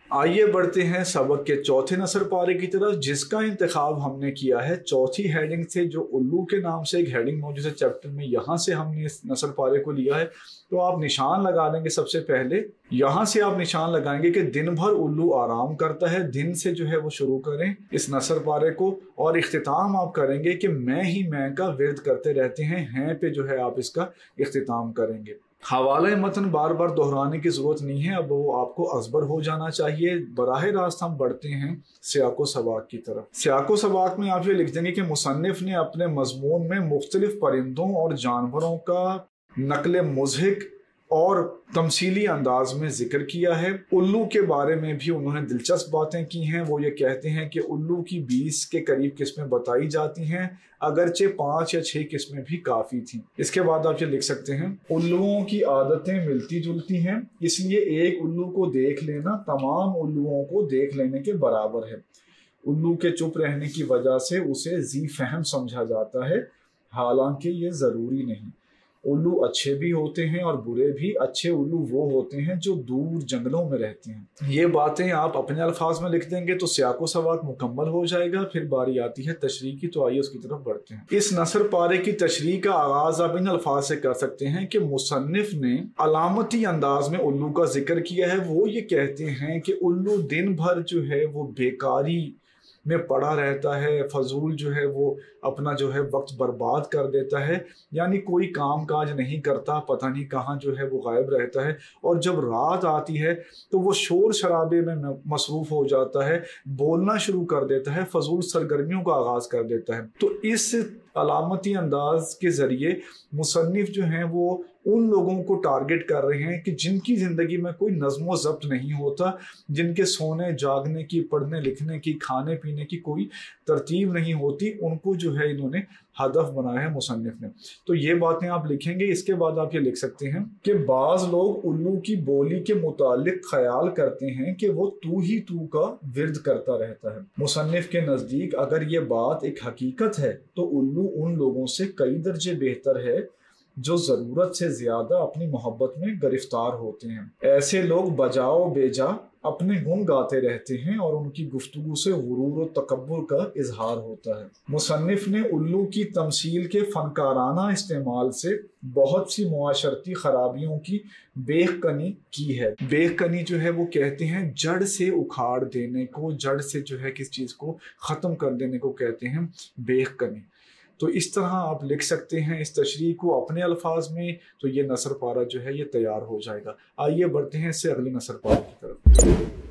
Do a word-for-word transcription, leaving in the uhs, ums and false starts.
आइए बढ़ते हैं सबक के चौथे नसर पारे की तरफ, जिसका इंतखाब हमने किया है चौथी हेडिंग से। जो उल्लू के नाम से एक हेडिंग मौजूद है चैप्टर में, यहाँ से हमने इस नसर पारे को लिया है। तो आप निशान लगा लेंगे। सबसे पहले यहाँ से आप निशान लगाएंगे कि दिन भर उल्लू आराम करता है। दिन से जो है वो शुरू करें इस नसर पारे को, और इख्तिताम आप करेंगे कि मैं ही मैं का विर्द करते रहते हैं। हैं पे जो है आप इसका इख्तिताम करेंगे। हवाला मतन बार बार दोहराने की जरूरत नहीं है, अब वो आपको अजबर हो जाना चाहिए। बराह रास्त हम बढ़ते हैं सियाको सबाक की तरफ। सियाको सबाक में आप ये लिख देंगे कि मुसन्निफ ने अपने मजमून में मुख्तलिफ परिंदों और जानवरों का नकल मुज़हिक और तमसीली अंदाज में जिक्र किया है। उल्लू के बारे में भी उन्होंने दिलचस्प बातें की हैं। वो ये कहते हैं कि उल्लू की बीस के करीब किस्में बताई जाती हैं, अगरचे पांच या छह किस्में भी काफी थीं। इसके बाद आप ये लिख सकते हैं, उल्लुओं की आदतें मिलती जुलती हैं, इसलिए एक उल्लू को देख लेना तमाम उल्लुओं को देख लेने के बराबर है। उल्लू के चुप रहने की वजह से उसे जी फहम समझा जाता है, हालांकि ये जरूरी नहीं। उल्लू अच्छे भी होते हैं और बुरे भी। अच्छे उल्लू वो होते हैं जो दूर जंगलों में रहते हैं। ये बातें आप अपने अल्फाज में लिख देंगे तो सियाको सवाक मुकम्मल हो जाएगा। फिर बारी आती है तशरीह की, तो आइए उसकी तरफ बढ़ते हैं। इस नसर पारे की तशरीह का आगाज आप इन अल्फाज से कर सकते हैं कि मुसन्निफ ने अलामती अंदाज में उल्लू का जिक्र किया है। वो ये कहते हैं कि उल्लू दिन भर जो है वो बेकारी में पड़ा रहता है, फजूल जो है वो अपना जो है वक्त बर्बाद कर देता है, यानी कोई काम काज नहीं करता, पता नहीं कहाँ जो है वो गायब रहता है। और जब रात आती है तो वो शोर शराबे में मसरूफ हो जाता है, बोलना शुरू कर देता है, फजूल सरगर्मियों का आगाज कर देता है। तो इस अलामती अंदाज के जरिए मुसन्निफ जो हैं वो उन लोगों को टारगेट कर रहे हैं कि जिनकी जिंदगी में कोई नज़्म ज़ब्त नहीं होता, जिनके सोने जागने की, पढ़ने लिखने की, खाने पीने की कोई तरतीब नहीं होती, उनको जो है इन्होंने हदफ बनाया है मुसन्निफ ने। तो ये बातें आप लिखेंगे। इसके बाद आप ये लिख सकते हैं कि बाज लोग उल्लू की बोली के मुतालिक ख्याल करते हैं कि वो तू ही तू का विर्द करता रहता है। मुसन्निफ के नजदीक अगर ये बात एक हकीकत है तो उल्लू उन लोगों से कई दर्जे बेहतर है जो जरूरत से ज्यादा अपनी मोहब्बत में गिरफ्तार होते हैं। ऐसे लोग बजाओ बेजा अपने गुण गाते रहते हैं और उनकी गुफ्तगू से गुरूर और तकब्बुर का इजहार होता है। मुसन्निफ ने उल्लू की तमसील के फनकाराना इस्तेमाल से बहुत सी मुआशरती खराबियों की बेखकनी की है। बेखकनी जो है वो कहते हैं जड़ से उखाड़ देने को, जड़ से जो है किस चीज को खत्म कर देने को कहते हैं बेखकनी। तो इस तरह आप लिख सकते हैं इस तशरीह को अपने अल्फाज में, तो ये नसर पारा जो है ये तैयार हो जाएगा। आइए बढ़ते हैं इससे अगले नसर पारा की तरफ।